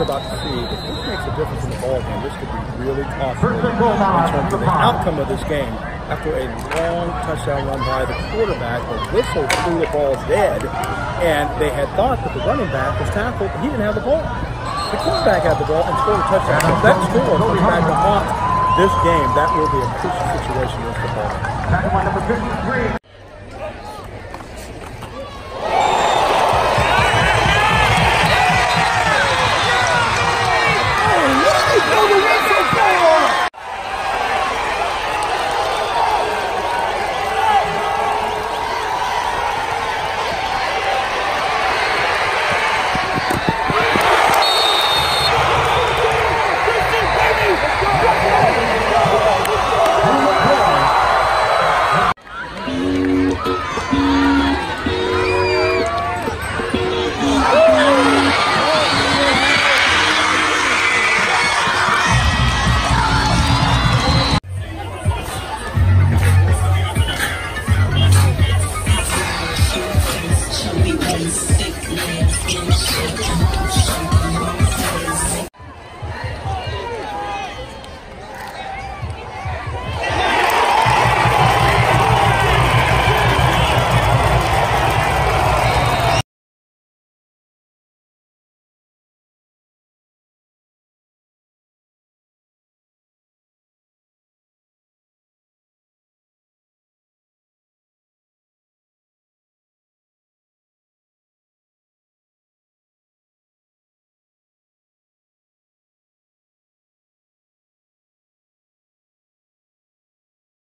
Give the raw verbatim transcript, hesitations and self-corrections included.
about to see, if this makes a difference in the ball game, this could be really tough in terms of the outcome of this game. After a long touchdown run by the quarterback, the whistle threw the ball dead, and they had thought that the running back was tackled, but he didn't have the ball. The quarterback had the ball and scored a touchdown. So if that score comes back to haunt this game, that will be a crucial situation with the ball. Tackle by number fifty-three. Sick, yeah,